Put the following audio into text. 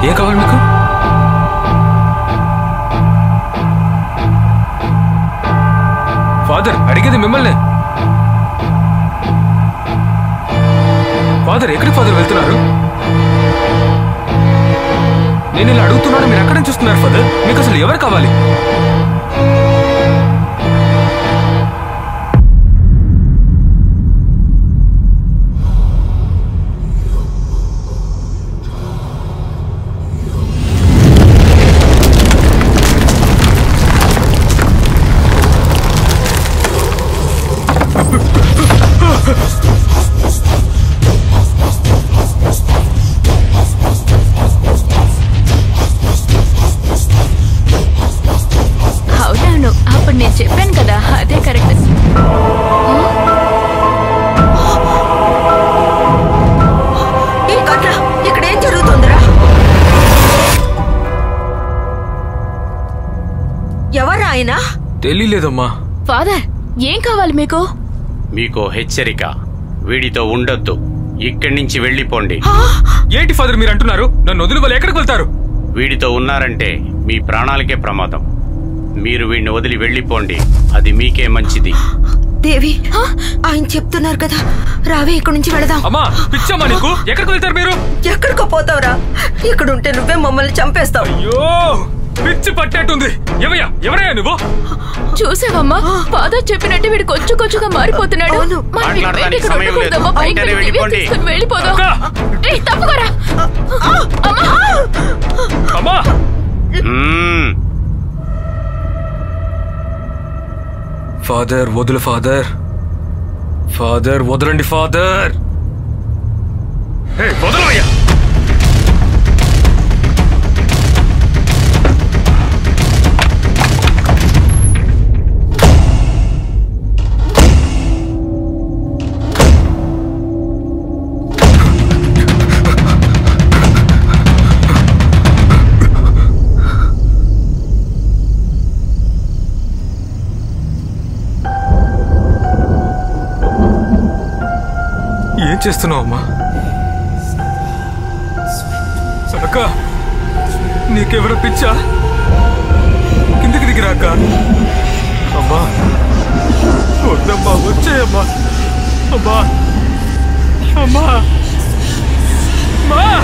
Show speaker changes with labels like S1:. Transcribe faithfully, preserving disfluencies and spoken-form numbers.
S1: ఏం కావాలి మీకు? ఫాదర్ అడిగేది మిమ్మల్ని. ఫాదర్ ఎక్కడికి ఫాదర్ వెళ్తున్నారు? నేను ఇలా అడుగుతున్నాను, మీరు ఎక్కడి నుంచి చూస్తున్నారు ఫాదర్? మీకు అసలు ఎవరు కావాలి?
S2: నేను చెప్పాను కదా, అదే కరెక్ట్. ఇక్కడ ఏం జరుగుతుందిరా? ఎవరు ఆయన?
S1: తెలియలేదమ్మా.
S3: ఫాదర్ ఏం కావాలి మీకు?
S4: మీకు హెచ్చరిక, వీడితో ఉండొద్దు, ఇక్కడి నుంచి వెళ్ళిపోండి.
S1: ఏంటి ఫాదర్ మీరు అంటున్నారు? నన్ను వదిలి వాళ్ళు ఎక్కడికి వెళ్తారు?
S4: వీడితో ఉన్నారంటే మీ ప్రాణాలకే ప్రమాదం. మీరు వీడిని వదిలి వెళ్ళిపోండి, అది మీకే మంచిది.
S2: దేవి, ఆయన చెప్తున్నారు కదా, రావే ఇక్కడి నుంచి వెళదాం.
S1: అమ్మా పిచ్చమ్మా నీకు, ఎక్కడికి వెళ్తారు మీరు?
S2: ఎక్కడికో పోతావురా, ఇక్కడ ఉంటే నువ్వే మమ్మల్ని చంపేస్తావు.
S1: అయ్యో పిచ్చి పట్టేట్టుంది. ఎవయ్యా ఎవరయ్యా నువ్వు?
S3: చూసావమ్మా, ఫాదర్ చెప్పినట్టు వీడు కొంచెం కొంచెంగా మారిపోతున్నాడు. వెళ్ళిపోదాం. తప్పుకోరా
S1: అమ్మా. ఫాదర్ వదులు, ఫాదర్ ఫాదర్ వదలండి ఫాదర్. వదలవయ్యా. ఏం చేస్తున్నావు అమ్మా? అక్క నీకెవరో పిచ్చా? కిందికి దిగిరాక. అమ్మా వద్దమ్మా, వచ్చేయమ్మా. అమ్మా అమ్మా అమ్మా